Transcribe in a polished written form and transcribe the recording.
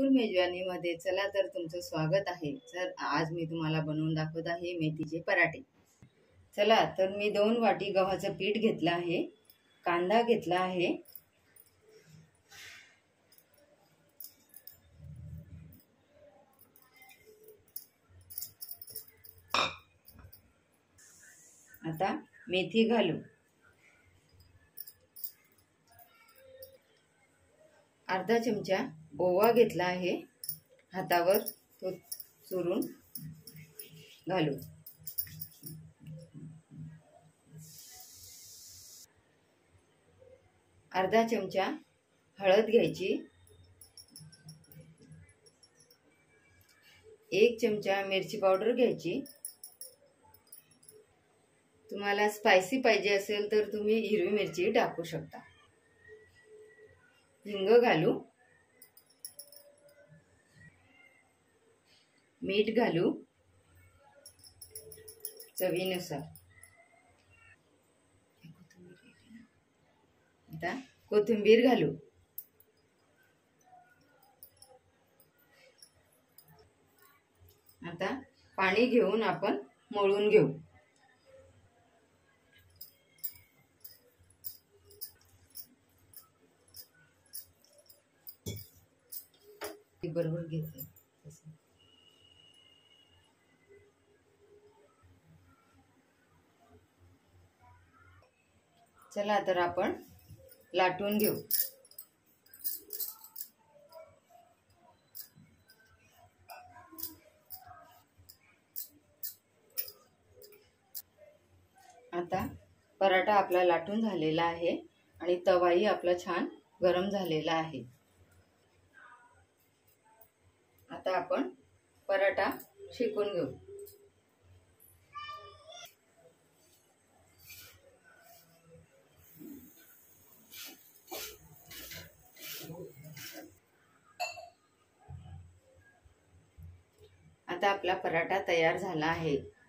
ठाकूर मेजवानीमध्ये चला तर तुमचं स्वागत आहे। तर आज मी तुम्हाला बनवून दाखवत आहे मेथीचे पराठे। चला तर मी 2 वाटी गव्हाचं पीठ घेतलं आहे, कांदा घेतला आहे, आता मेथी घालू, अर्धा चमचा ओवा घेतला आहे, हातावर तो चुरून घालू, अर्धा चमचा हळद घ्यायची, 1 चमचा मिरची पावडर घ्यायची। तुम्हाला स्पायसी पाहिजे असेल तर तुम्ही हिरवी मिरची टाकू शकता। हिंग घालू, मीठ घालू चवीनुसार। आता कोथिंबीर घालू, आता पाणी घेऊन आपण मळून घेऊ। बरोबर घेते। चला तर आपण लाटून घेऊ। आता पराठा आपला लाटून झालेला आहे आणि तवाही आपला छान गरम झालेला आहे। आता आपण पराठा शेकून घेऊ। आता आपला पराठा तयार झाला आहे।